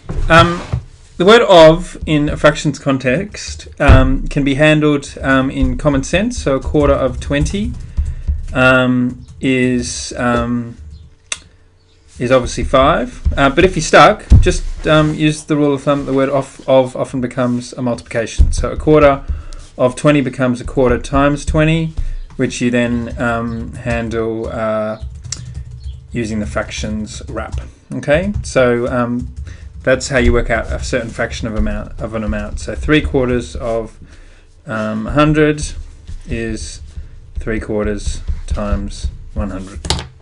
The word of in a fractions context can be handled in common sense. So a quarter of 20 is obviously 5. But if you're stuck, just use the rule of thumb. The word of often becomes a multiplication. So a quarter of 20 becomes a quarter times 20, which you then handle using the fractions wrap. Okay, so that's how you work out a certain fraction of an amount. So 3/4 of 100 is 3/4 times 100.